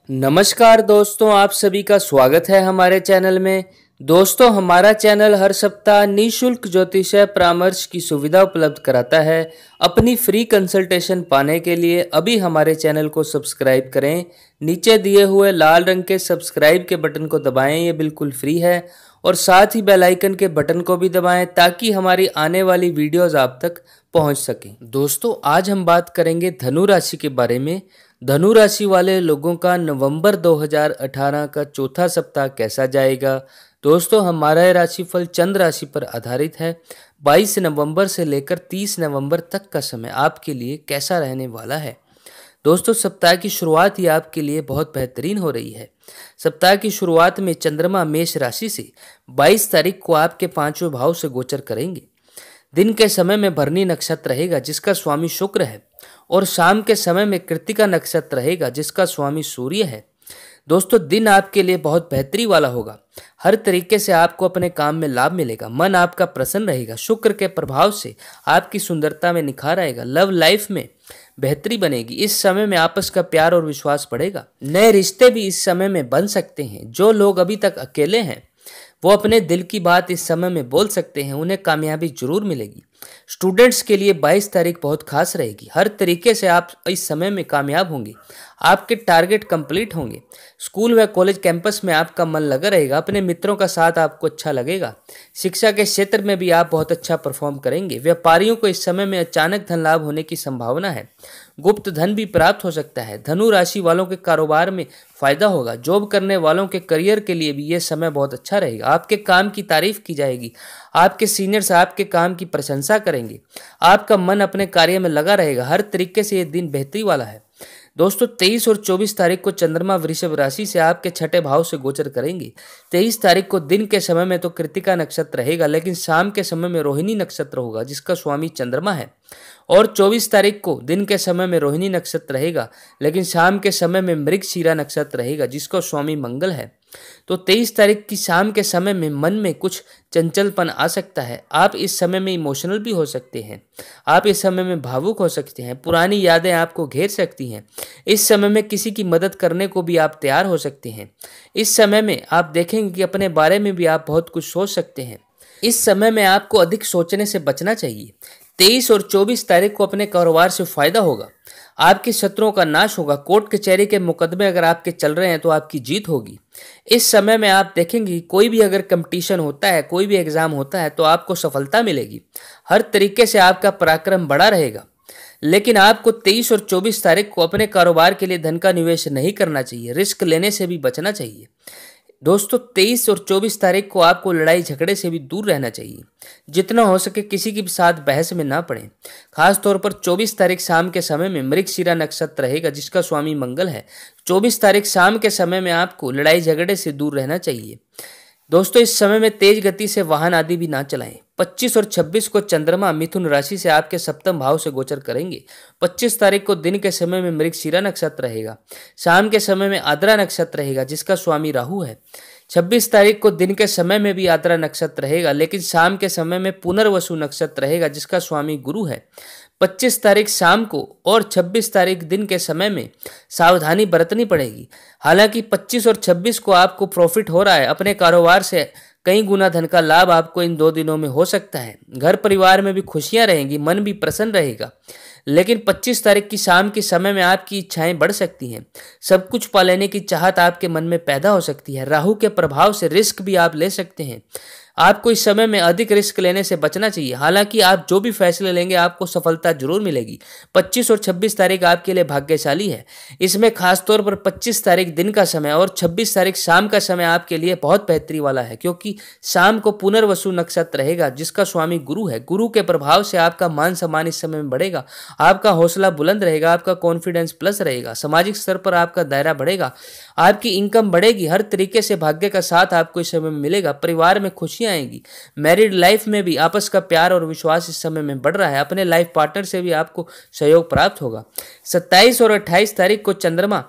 नमस्कार दोस्तों, आप सभी का स्वागत है हमारे चैनल में। दोस्तों, हमारा चैनल हर सप्ताह निःशुल्क ज्योतिषीय परामर्श की सुविधा उपलब्ध कराता है। अपनी फ्री कंसल्टेशन पाने के लिए अभी हमारे चैनल को सब्सक्राइब करें। नीचे दिए हुए लाल रंग के सब्सक्राइब के बटन को दबाएं, ये बिल्कुल फ्री है। और साथ ही बेल आइकन के बटन को भी दबाएं ताकि हमारी आने वाली वीडियोस आप तक पहुंच सकें। दोस्तों, आज हम बात करेंगे धनु राशि के बारे में। धनु राशि वाले लोगों का नवंबर 2018 का चौथा सप्ताह कैसा जाएगा। दोस्तों, हमारा यह राशिफल चंद्र राशि पर आधारित है। 22 नवंबर से लेकर 30 नवंबर तक का समय आपके लिए कैसा रहने वाला है। दोस्तों, सप्ताह की शुरुआत ही आपके लिए बहुत बेहतरीन हो रही है। सप्ताह की शुरुआत में चंद्रमा मेष राशि से 22 तारीख को आपके 5वें भाव से गोचर करेंगे। दिन के समय में भरनी नक्षत्र रहेगा जिसका स्वामी शुक्र है, और शाम के समय में कृत्तिका नक्षत्र रहेगा जिसका स्वामी सूर्य है। दोस्तों, दिन आपके लिए बहुत बेहतरी वाला होगा। हर तरीके से आपको अपने काम में लाभ मिलेगा। मन आपका प्रसन्न रहेगा। शुक्र के प्रभाव से आपकी सुंदरता में निखार आएगा। लव लाइफ में बेहतरी बनेगी। इस समय में आपस का प्यार और विश्वास बढ़ेगा। नए रिश्ते भी इस समय में बन सकते हैं। जो लोग अभी तक अकेले हैं वो अपने दिल की बात इस समय में बोल सकते हैं। उन्हें कामयाबी जरूर मिलेगी। स्टूडेंट्स के लिए 22 तारीख बहुत खास रहेगी। हर तरीके से आप इस समय में कामयाब होंगे। आपके टारगेट कंप्लीट होंगे। स्कूल व कॉलेज कैंपस में आपका मन लगा रहेगा। अपने मित्रों का साथ आपको अच्छा लगेगा। शिक्षा के क्षेत्र में भी आप बहुत अच्छा परफॉर्म करेंगे। व्यापारियों को इस समय में अचानक धन लाभ होने की संभावना है। गुप्त धन भी प्राप्त हो सकता है। धनु राशि वालों के कारोबार में फायदा होगा। जॉब करने वालों के करियर के लिए भी यह समय बहुत अच्छा रहेगा। आपके काम की तारीफ की जाएगी। आपके सीनियर्स आपके काम की प्रशंसा करेंगे। आपका मन अपने कार्य में लगा रहेगा। हर तरीके से यह दिन बेहतरी वाला है। दोस्तों, 23 और 24 तारीख को चंद्रमा वृषभ राशि से आपके 6ठे भाव से गोचर करेंगे। 23 तारीख को दिन के समय में तो कृत्तिका नक्षत्र रहेगा, लेकिन शाम के समय में रोहिणी नक्षत्र होगा जिसका स्वामी चंद्रमा है। और 24 तारीख को दिन के समय में रोहिणी नक्षत्र रहेगा, लेकिन शाम के समय में मृगशिरा नक्षत्र रहेगा जिसका स्वामी मंगल है। तो 23 तारीख की शाम के समय में मन में कुछ चंचलपन आ सकता है। आप इस समय में इमोशनल भी हो सकते हैं। आप इस समय में भावुक हो सकते हैं। पुरानी यादें आपको घेर सकती हैं। इस समय में किसी की मदद करने को भी आप तैयार हो सकते हैं। इस समय में आप देखेंगे कि अपने बारे में भी आप बहुत कुछ सोच सकते हैं। इस समय में आपको अधिक सोचने से बचना चाहिए। 23 और 24 तारीख को अपने कारोबार से फायदा होगा। आपके शत्रुओं का नाश होगा। कोर्ट कचहरी के मुकदमे अगर आपके चल रहे हैं तो आपकी जीत होगी। इस समय में आप देखेंगे कोई भी अगर कंपटीशन होता है, कोई भी एग्जाम होता है तो आपको सफलता मिलेगी। हर तरीके से आपका पराक्रम बढ़ा रहेगा। लेकिन आपको 23 और 24 तारीख को अपने कारोबार के लिए धन का निवेश नहीं करना चाहिए। रिस्क लेने से भी बचना चाहिए। दोस्तों, 23 और 24 तारीख को आपको लड़ाई झगड़े से भी दूर रहना चाहिए। जितना हो सके किसी के साथ बहस में ना पड़े। खास तौर पर 24 तारीख शाम के समय में मृगशिरा नक्षत्र रहेगा जिसका स्वामी मंगल है। 24 तारीख शाम के समय में आपको लड़ाई झगड़े से दूर रहना चाहिए। दोस्तों, इस समय में तेज गति से वाहन आदि भी ना चलाएं। 25 और 26 को चंद्रमा मिथुन राशि से आपके सप्तम भाव से गोचर करेंगे। 25 तारीख को दिन के समय में मृगशिरा नक्षत्र रहेगा। शाम के समय में आद्रा नक्षत्र रहेगा जिसका स्वामी राहु है। 26 तारीख को दिन के समय में भी आद्रा नक्षत्र रहेगा, लेकिन शाम के समय में पुनर्वसु नक्षत्र रहेगा जिसका स्वामी गुरु है। 25 तारीख शाम को और 26 तारीख दिन के समय में सावधानी बरतनी पड़ेगी। हालांकि 25 और 26 को आपको प्रॉफिट हो रहा है। अपने कारोबार से कई गुना धन का लाभ आपको इन 2 दिनों में हो सकता है। घर परिवार में भी खुशियां रहेंगी। मन भी प्रसन्न रहेगा। लेकिन 25 तारीख की शाम के समय में आपकी इच्छाएं बढ़ सकती हैं। सब कुछ पा लेने की चाहत आपके मन में पैदा हो सकती है। राहु के प्रभाव से रिस्क भी आप ले सकते हैं। आपको इस समय में अधिक रिस्क लेने से बचना चाहिए। हालांकि आप जो भी फैसले लेंगे आपको सफलता जरूर मिलेगी। 25 और 26 तारीख आपके लिए भाग्यशाली है। इसमें खास तौर पर 25 तारीख दिन का समय और 26 तारीख शाम का समय आपके लिए बहुत बेहतरी वाला है, क्योंकि शाम को पुनर्वसु नक्षत्र रहेगा जिसका स्वामी गुरु है। गुरु के प्रभाव से आपका मान सम्मान इस समय में बढ़ेगा। आपका हौसला बुलंद रहेगा। आपका कॉन्फिडेंस प्लस रहेगा। सामाजिक स्तर पर आपका दायरा बढ़ेगा। आपकी इनकम बढ़ेगी। हर तरीके से भाग्य का साथ आपको इस समय में मिलेगा। परिवार में खुशियां आएंगी। मैरिड लाइफ में भी आपस का प्यार और विश्वास इस समय में बढ़ रहा है। अपने लाइफ पार्टनर से भी आपको सहयोग प्राप्त होगा। 27 और 28 तारीख को चंद्रमा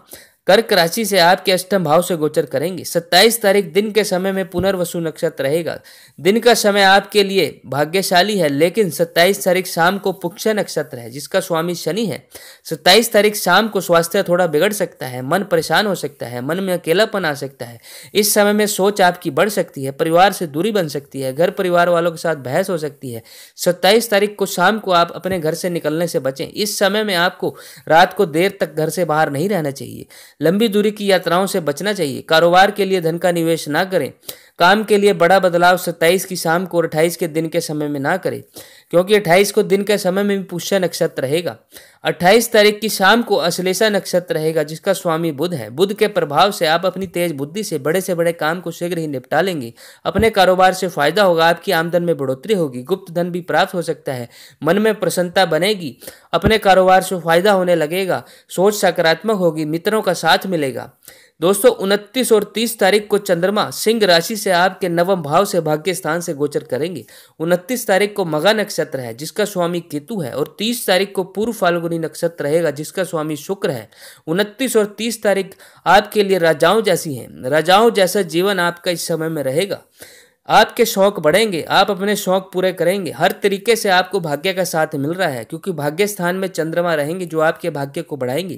कर्क राशि से आपके अष्टम भाव से गोचर करेंगे। 27 तारीख दिन के समय में पुनर्वसु नक्षत्र रहेगा। दिन का समय आपके लिए भाग्यशाली है, लेकिन 27 तारीख शाम को पुष्य नक्षत्र है जिसका स्वामी शनि है। 27 तारीख शाम को स्वास्थ्य थोड़ा बिगड़ सकता है, मन परेशान हो सकता है, मन में अकेलापन आ सकता है। इस समय में सोच आपकी बढ़ सकती है, परिवार से दूरी बन सकती है, घर परिवार वालों के साथ बहस हो सकती है। 27 तारीख को शाम को आप अपने घर से निकलने से बचें। इस समय में आपको रात को देर तक घर से बाहर नहीं रहना चाहिए। लंबी दूरी की यात्राओं से बचना चाहिए। कारोबार के लिए धन का निवेश ना करें। काम के लिए बड़ा बदलाव 27 की शाम को और 28 के दिन के समय में ना करें, क्योंकि 28 को दिन के समय में भी पुष्य नक्षत्र रहेगा। 28 तारीख की शाम को अश्लेषा नक्षत्र रहेगा जिसका स्वामी बुध है। बुध के प्रभाव से आप अपनी तेज बुद्धि से बड़े काम को शीघ्र ही निपटा लेंगे। अपने कारोबार से फायदा होगा, आपकी आमदन में बढ़ोतरी होगी, गुप्त धन भी प्राप्त हो सकता है, मन में प्रसन्नता बनेगी, अपने कारोबार से फायदा होने लगेगा, सोच सकारात्मक होगी, मित्रों का साथ मिलेगा। दोस्तों 29 और 30 तारीख को चंद्रमा सिंह राशि से आपके नवम भाव से भाग्य स्थान से गोचर करेंगे। 29 तारीख को मघा नक्षत्र है जिसका स्वामी केतु है और 30 तारीख को पूर्व फाल्गुनी नक्षत्र रहेगा जिसका स्वामी शुक्र है। 29 और 30 तारीख आपके लिए राजाओं जैसी हैं। राजाओं जैसा जीवन आपका इस समय में रहेगा। आपके शौक बढ़ेंगे, आप अपने शौक पूरे करेंगे। हर तरीके से आपको भाग्य का साथ मिल रहा है क्योंकि भाग्य स्थान में चंद्रमा रहेंगे जो आपके भाग्य को बढ़ाएंगे।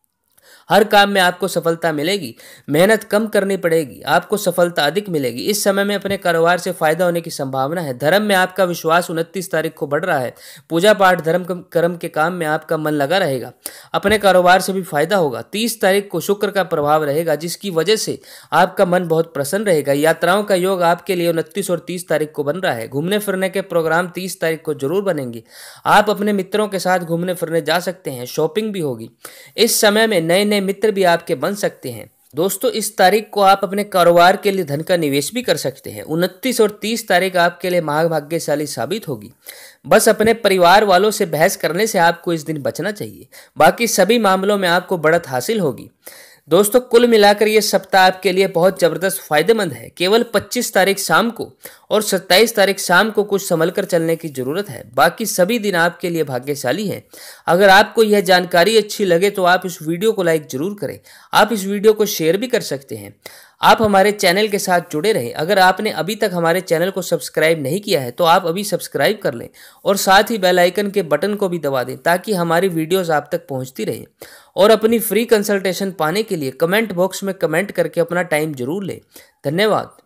हर काम में आपको सफलता मिलेगी, मेहनत कम करनी पड़ेगी, आपको सफलता अधिक मिलेगी। इस समय में अपने कारोबार से फायदा होने की संभावना है। धर्म में आपका विश्वास 29 तारीख को बढ़ रहा है। पूजा पाठ धर्म कर्म के काम में आपका मन लगा रहेगा, अपने कारोबार से भी फायदा होगा। 30 तारीख को शुक्र का प्रभाव रहेगा जिसकी वजह से आपका मन बहुत प्रसन्न रहेगा। यात्राओं का योग आपके लिए 29 और 30 तारीख को बन रहा है। घूमने फिरने के प्रोग्राम 30 तारीख को जरूर बनेंगे। आप अपने मित्रों के साथ घूमने फिरने जा सकते हैं, शॉपिंग भी होगी। इस समय में नए मित्र भी आपके बन सकते हैं। दोस्तों इस तारीख को आप अपने कारोबार के लिए धन का निवेश भी कर सकते हैं। 29 और 30 तारीख आपके लिए महाभाग्यशाली साबित होगी। बस अपने परिवार वालों से बहस करने से आपको इस दिन बचना चाहिए, बाकी सभी मामलों में आपको बढ़त हासिल होगी। दोस्तों कुल मिलाकर ये सप्ताह आपके लिए बहुत जबरदस्त फायदेमंद है। केवल 25 तारीख शाम को और 27 तारीख शाम को कुछ संभल कर चलने की जरूरत है, बाकी सभी दिन आपके लिए भाग्यशाली हैं। अगर आपको यह जानकारी अच्छी लगे तो आप इस वीडियो को लाइक जरूर करें। आप इस वीडियो को शेयर भी कर सकते हैं। आप हमारे चैनल के साथ जुड़े रहें। अगर आपने अभी तक हमारे चैनल को सब्सक्राइब नहीं किया है तो आप अभी सब्सक्राइब कर लें और साथ ही बेल आइकन के बटन को भी दबा दें ताकि हमारी वीडियोस आप तक पहुंचती रहे। और अपनी फ्री कंसल्टेशन पाने के लिए कमेंट बॉक्स में कमेंट करके अपना टाइम जरूर लें। धन्यवाद।